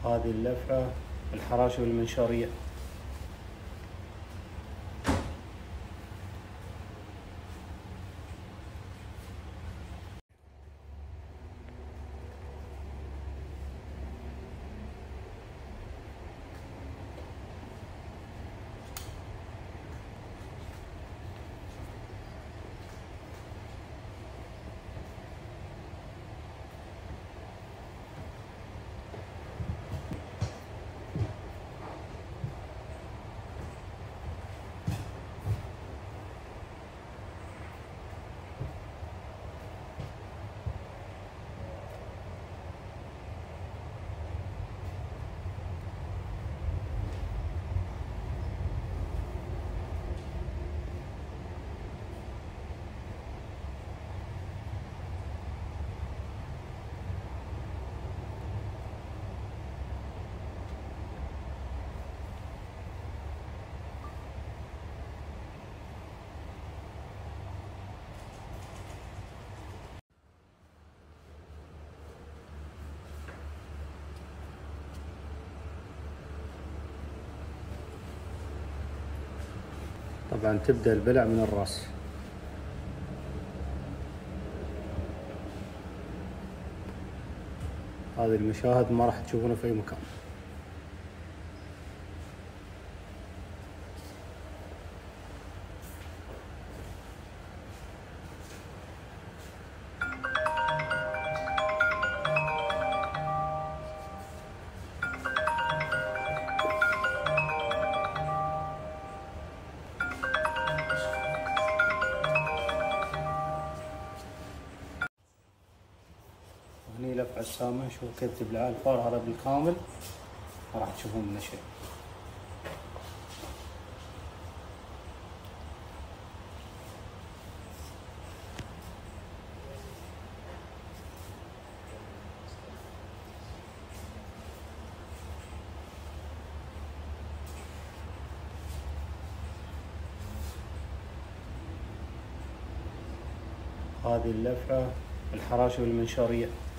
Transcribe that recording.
هذه اللفعة الحراشة المنشارية. طبعا تبدأ البلع من الرأس. هذه المشاهد ما راح تشوفونه في أي مكان. هني لفعة السامة، شوف كيف تبلع الفار هذا بالكامل، ما راح تشوفون منه شيء. هذه اللفعة الحراشة المنشارية.